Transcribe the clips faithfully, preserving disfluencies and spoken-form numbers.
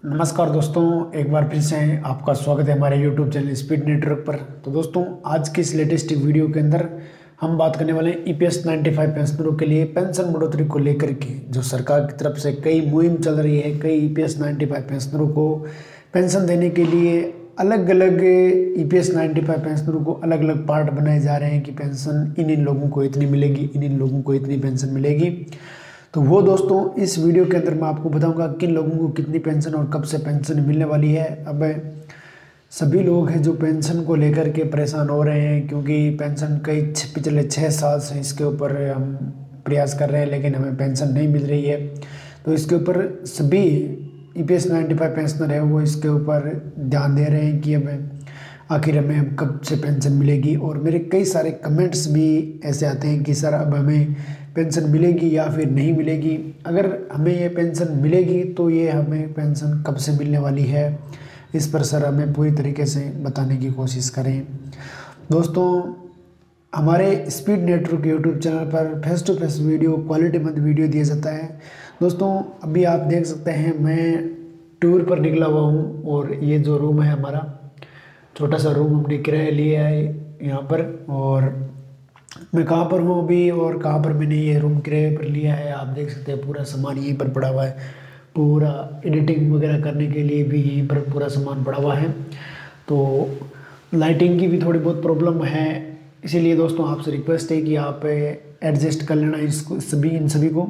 नमस्कार दोस्तों, एक बार फिर से आपका स्वागत है हमारे यूट्यूब चैनल स्पीड नेटवर्क पर। तो दोस्तों, आज की इस लेटेस्ट वीडियो के अंदर हम बात करने वाले हैं ईपीएस पचानवे पेंशनरों के लिए पेंशन बढ़ोतरी को लेकर के। जो सरकार की तरफ से कई मुहिम चल रही है, कई ईपीएस पचानवे पेंशनरों को पेंशन देने के लिए अलग अलग ईपीएस पचानवे पेंशनरों को अलग अलग पार्ट बनाए जा रहे हैं कि पेंशन इन इन लोगों को इतनी मिलेगी, इन इन लोगों को इतनी पेंशन मिलेगी। तो वो दोस्तों, इस वीडियो के अंदर मैं आपको बताऊंगा किन लोगों को कितनी पेंशन और कब से पेंशन मिलने वाली है। अब सभी लोग हैं जो पेंशन को लेकर के परेशान हो रहे हैं, क्योंकि पेंशन कई पिछले छः साल से इसके ऊपर हम प्रयास कर रहे हैं लेकिन हमें पेंशन नहीं मिल रही है। तो इसके ऊपर सभी ईपीएस पचानवे पेंशनर है वो इसके ऊपर ध्यान दे रहे हैं कि हमें आखिर हमें अब कब से पेंशन मिलेगी। और मेरे कई सारे कमेंट्स भी ऐसे आते हैं कि सर अब हमें पेंशन मिलेगी या फिर नहीं मिलेगी। अगर हमें ये पेंशन मिलेगी तो ये हमें पेंशन कब से मिलने वाली है, इस पर सर हमें पूरी तरीके से बताने की कोशिश करें। दोस्तों, हमारे स्पीड नेटवर्क यूट्यूब चैनल पर face to face video, quality मंद वीडियो दिया जाता है। दोस्तों, अभी आप देख सकते हैं मैं टूर पर निकला हुआ हूँ और ये जो रूम है हमारा, छोटा सा रूम हमने किराया लिया है यहाँ पर। और मैं कहाँ पर हूँ अभी और कहाँ पर मैंने ये रूम किराए पर लिया है, आप देख सकते हैं पूरा सामान यहीं पर पड़ा हुआ है। पूरा एडिटिंग वगैरह करने के लिए भी यहीं पर पूरा सामान पड़ा हुआ है। तो लाइटिंग की भी थोड़ी बहुत प्रॉब्लम है, इसीलिए दोस्तों आपसे रिक्वेस्ट है कि आप एडजस्ट कर लेना इसको, सभी इन सभी को।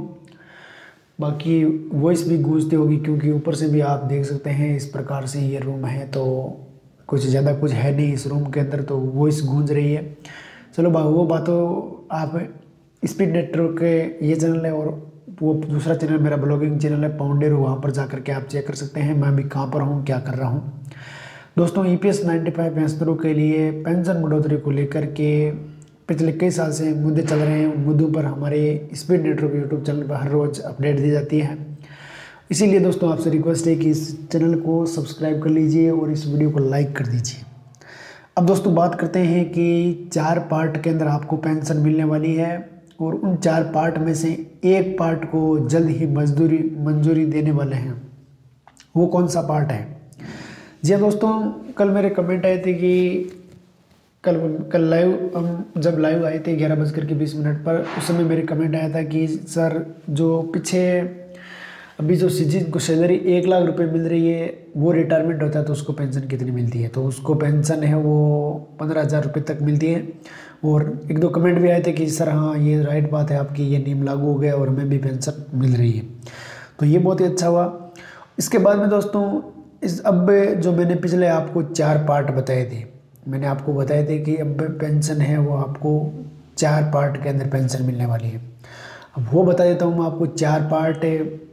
बाकी वॉइस भी गूंजती होगी क्योंकि ऊपर से भी आप देख सकते हैं इस प्रकार से ये रूम है। तो कुछ ज़्यादा कुछ है नहीं इस रूम के अंदर, तो वॉइस गूंज रही है। चलो बा वो बातों आप स्पीड नेटवर्क के ये चैनल है और वो दूसरा चैनल मेरा ब्लॉगिंग चैनल है पाउंडेरो, वहाँ पर जा कर के आप चेक कर सकते हैं मैं भी कहाँ पर हूँ, क्या कर रहा हूँ। दोस्तों, ईपीएस पचानवे पेंशनरों के लिए पेंशन बढ़ोतरी को लेकर के पिछले कई साल से मुद्दे चल रहे हैं। उन मुद्दों पर हमारे स्पीड नेटवर्क यूट्यूब चैनल पर हर रोज़ अपडेट दी जाती है। इसीलिए दोस्तों आपसे रिक्वेस्ट है कि इस चैनल को सब्सक्राइब कर लीजिए और इस वीडियो को लाइक कर दीजिए। अब दोस्तों बात करते हैं कि चार पार्ट के अंदर आपको पेंशन मिलने वाली है और उन चार पार्ट में से एक पार्ट को जल्द ही मजदूरी मंजूरी देने वाले हैं। वो कौन सा पार्ट है? जी हाँ दोस्तों, कल मेरे कमेंट आए थे कि कल कल लाइव हम जब लाइव आए थे ग्यारह बजकर के बीस मिनट पर, उस समय मेरे कमेंट आया था कि सर जो पीछे अभी जो सीजी को सैलरी एक लाख रुपए मिल रही है वो रिटायरमेंट होता है तो उसको पेंशन कितनी मिलती है? तो उसको पेंशन है वो पंद्रह हज़ार रुपये तक मिलती है। और एक दो कमेंट भी आए थे कि सर हाँ ये राइट बात है आपकी, ये नियम लागू हो गया और हमें भी पेंशन मिल रही है। तो ये बहुत ही अच्छा हुआ। इसके बाद में दोस्तों, इस अब जो मैंने पिछले आपको चार पार्ट बताए थे, मैंने आपको बताए थे कि अब पेंशन है वो आपको चार पार्ट के अंदर पेंशन मिलने वाली है। अब वो बता देता हूँ मैं आपको। चार पार्ट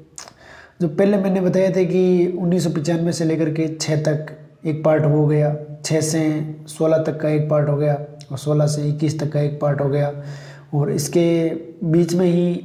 जो पहले मैंने बताया था कि उन्नीस सौ पचानवे से लेकर के छः तक एक पार्ट हो गया, छः से सोलह तक का एक पार्ट हो गया और सोलह से इक्कीस तक का एक पार्ट हो गया। और इसके बीच में ही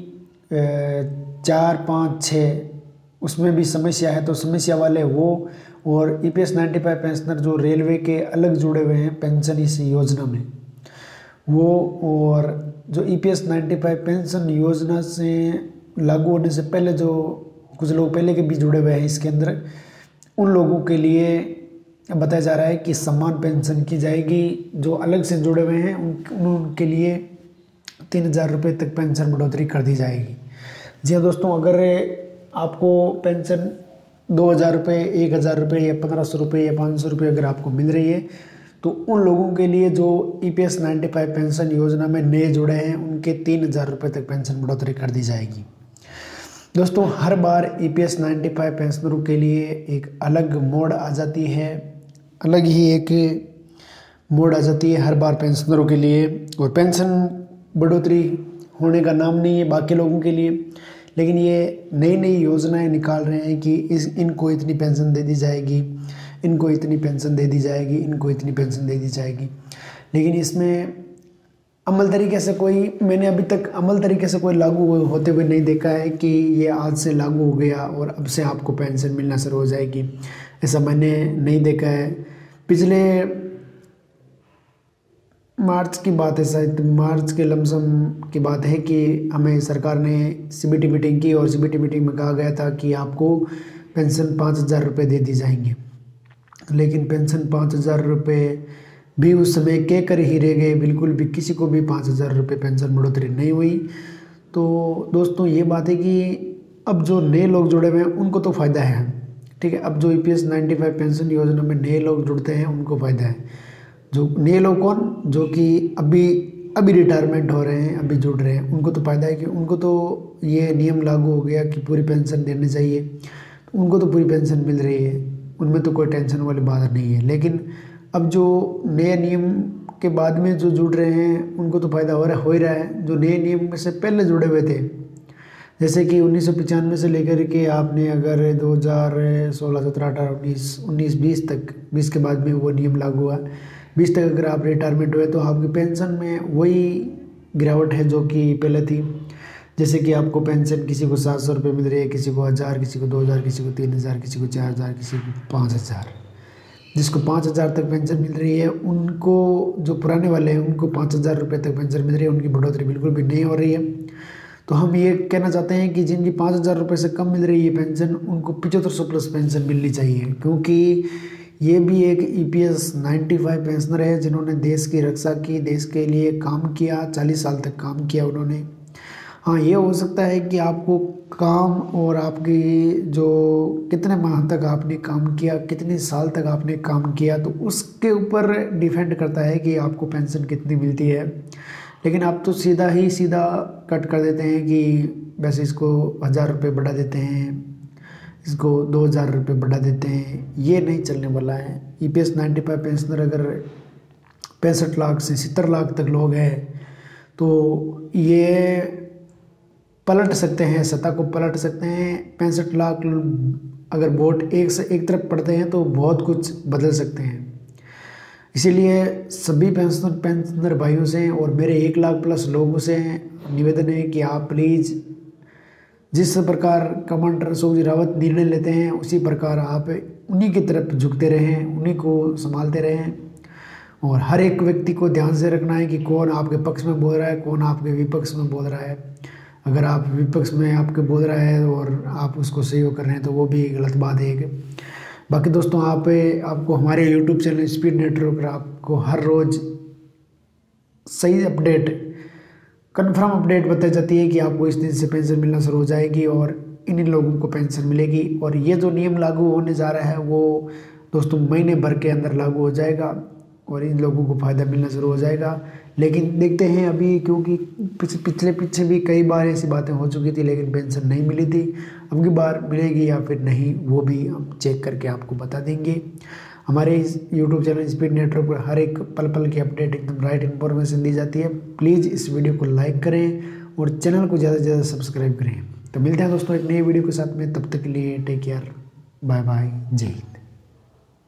चार पाँच छः उसमें भी समस्या है, तो समस्या वाले वो। और ईपीएस पचानवे पेंशनर जो रेलवे के अलग जुड़े हुए हैं पेंशन इस योजना में वो, और जो ईपीएस पचानवे पेंशन योजना से लागू होने से पहले जो कुछ लोग पहले के भी जुड़े हुए हैं इसके अंदर, उन लोगों के लिए बताया जा रहा है कि समान पेंशन की जाएगी। जो अलग से जुड़े हुए हैं उन उनके लिए तीन हज़ार रुपये तक पेंशन बढ़ोतरी कर दी जाएगी। जी हाँ दोस्तों, अगर आपको पेंशन दो हज़ार रुपये, एक हज़ार रुपये या पंद्रह सौ रुपये या पाँच सौ रुपये अगर आपको मिल रही है तो उन लोगों के लिए जो ईपीएस पचानवे पेंशन योजना में नए जुड़े हैं उनके तीन हज़ार रुपये तक पेंशन बढ़ोतरी कर दी जाएगी। दोस्तों, हर बार ईपीएस पचानवे पेंशनरों के लिए एक अलग मोड़ आ जाती है, अलग ही एक मोड़ आ जाती है हर बार पेंशनरों के लिए। और पेंशन बढ़ोतरी होने का नाम नहीं है बाकी लोगों के लिए, लेकिन ये नई नई योजनाएं निकाल रहे हैं कि इस इनको इतनी पेंशन दे दी जाएगी, इनको इतनी पेंशन दे दी जाएगी, इनको इतनी पेंशन दे दी जाएगी। लेकिन इसमें अमल तरीके से कोई, मैंने अभी तक अमल तरीके से कोई लागू होते हुए नहीं देखा है कि ये आज से लागू हो गया और अब से आपको पेंशन मिलना शुरू हो जाएगी, ऐसा मैंने नहीं देखा है। पिछले मार्च की बात है, शायद मार्च के लमसम की बात है कि हमें सरकार ने सीबीटी मीटिंग की और सीबीटी मीटिंग में कहा गया था कि आपको पेंशन पाँच हज़ार रुपये दे दी जाएंगे, लेकिन पेंशन पाँच हज़ार रुपये भी उस समय कह कर ही रह गए, बिल्कुल भी किसी को भी पाँच हज़ार रुपये पेंशन बढ़ोतरी नहीं हुई। तो दोस्तों ये बात है कि अब जो नए लोग जुड़े हुए हैं उनको तो फ़ायदा है, ठीक है। अब जो E P S ninety five pension योजना में नए लोग जुड़ते हैं उनको फ़ायदा है। जो नए लोग कौन, जो कि अभी अभी रिटायरमेंट हो रहे हैं, अभी जुड़ रहे हैं, उनको तो फ़ायदा है कि उनको तो ये नियम लागू हो गया कि पूरी पेंशन देनी चाहिए, तो उनको तो पूरी पेंशन मिल रही है, उनमें तो कोई टेंशन वाली बात नहीं है। लेकिन अब जो नए नियम के बाद में जो जुड़ रहे हैं उनको तो फ़ायदा हो रहा हो ही रहा है, जो नए नियम में से पहले जुड़े हुए थे, जैसे कि उन्नीस सौ पचानवे से लेकर के आपने अगर दो हज़ार सोलह सत्रह अठारह उन्नीस उन्नीस बीस तक, बीस के बाद में वो नियम लागू हुआ, बीस तक अगर आप रिटायरमेंट हुए तो आपकी पेंशन में वही गिरावट है जो कि पहले थी। जैसे कि आपको पेंशन किसी को सात सौ रुपये मिल रही है, किसी को हज़ार, किसी को दो हज़ार, किसी को तीन हज़ार, किसी को चार हज़ार, किसी को पाँच हज़ार। जिसको पाँच हज़ार तक पेंशन मिल रही है उनको, जो पुराने वाले हैं उनको पाँच हज़ार रुपये तक पेंशन मिल रही है, उनकी बढ़ोतरी बिल्कुल भी नहीं हो रही है। तो हम ये कहना चाहते हैं कि जिनकी पाँच हज़ार रुपये से कम मिल रही है पेंशन, उनको पचहत्तर सौ प्लस पेंशन मिलनी चाहिए, क्योंकि ये भी एक E P S ninety five pensioner है जिन्होंने देश की रक्षा की, देश के लिए काम किया, चालीस साल तक काम किया उन्होंने। हाँ, ये हो सकता है कि आपको काम और आपकी जो कितने माह तक आपने काम किया, कितने साल तक आपने काम किया, तो उसके ऊपर डिपेंड करता है कि आपको पेंशन कितनी मिलती है। लेकिन आप तो सीधा ही सीधा कट कर देते हैं कि वैसे इसको हज़ार रुपये बढ़ा देते हैं, इसको दो हज़ार रुपये बढ़ा देते हैं, ये नहीं चलने वाला है। E P S ninety five pensioner अगर पैंसठ लाख से सत्तर लाख तक लोग हैं तो ये पलट सकते हैं, सत्ता को पलट सकते हैं। पैंसठ लाख अगर वोट एक से एक तरफ पड़ते हैं तो बहुत कुछ बदल सकते हैं। इसीलिए सभी पेंशनर पेंशनर भाइयों से और मेरे एक लाख प्लस लोगों से निवेदन है कि आप प्लीज़ जिस प्रकार कमांडर सुखजी रावत निर्णय लेते हैं उसी प्रकार आप उन्हीं की तरफ झुकते रहें, उन्हीं को संभालते रहें। और हर एक व्यक्ति को ध्यान से रखना है कि कौन आपके पक्ष में बोल रहा है, कौन आपके विपक्ष में बोल रहा है। अगर आप विपक्ष में आपके बोल रहा है और आप उसको सहयोग कर रहे हैं तो वो भी गलत बात है। बाकी दोस्तों, आप आपको हमारे यूट्यूब चैनल स्पीड नेटवर्क पर आपको हर रोज़ सही अपडेट, कन्फर्म अपडेट बताई जाती है कि आपको इस दिन से पेंशन मिलना शुरू हो जाएगी और इन इन लोगों को पेंशन मिलेगी। और ये जो नियम लागू होने जा रहा है वो दोस्तों महीने भर के अंदर लागू हो जाएगा और इन लोगों को फ़ायदा मिलना शुरू हो जाएगा। लेकिन देखते हैं अभी, क्योंकि पिछले पीछे भी कई बार ऐसी बातें हो चुकी थी लेकिन पेंशन नहीं मिली थी, अब की बार मिलेगी या फिर नहीं वो भी हम चेक करके आपको बता देंगे। हमारे इस यूट्यूब चैनल स्पीड नेटवर्क पर हर एक पल पल की अपडेट एकदम राइट इन्फॉर्मेशन दी जाती है। प्लीज़ इस वीडियो को लाइक करें और चैनल को ज़्यादा से ज़्यादा सब्सक्राइब करें। तो मिलते हैं दोस्तों एक नई वीडियो के साथ में, तब तक के लिए टेक केयर, बाय बाय, जय हिंद।